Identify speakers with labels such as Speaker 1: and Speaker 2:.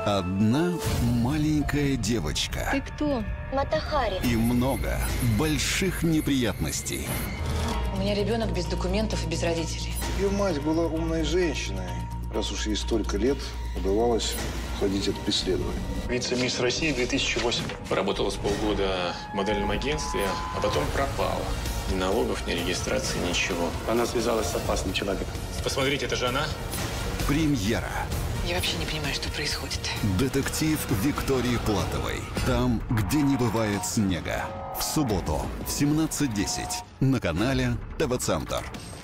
Speaker 1: Одна маленькая девочка.
Speaker 2: Ты кто?
Speaker 3: Матахари.
Speaker 1: И много больших неприятностей.
Speaker 4: У меня ребенок без документов и без родителей.
Speaker 5: Ее мать была умной женщиной, раз уж ей столько лет удавалось ходить от преследования.
Speaker 6: Вице-мисс России 2008.
Speaker 7: Поработала с полгода в модельном агентстве, а потом пропала. Ни налогов, ни регистрации, ничего.
Speaker 6: Она связалась с опасным человеком.
Speaker 7: Посмотрите, это же она?
Speaker 1: Премьера.
Speaker 4: Я вообще не понимаю, что происходит.
Speaker 1: Детектив Виктории Платовой. Там, где не бывает снега. В субботу в 17:10 на канале ТВ Центр.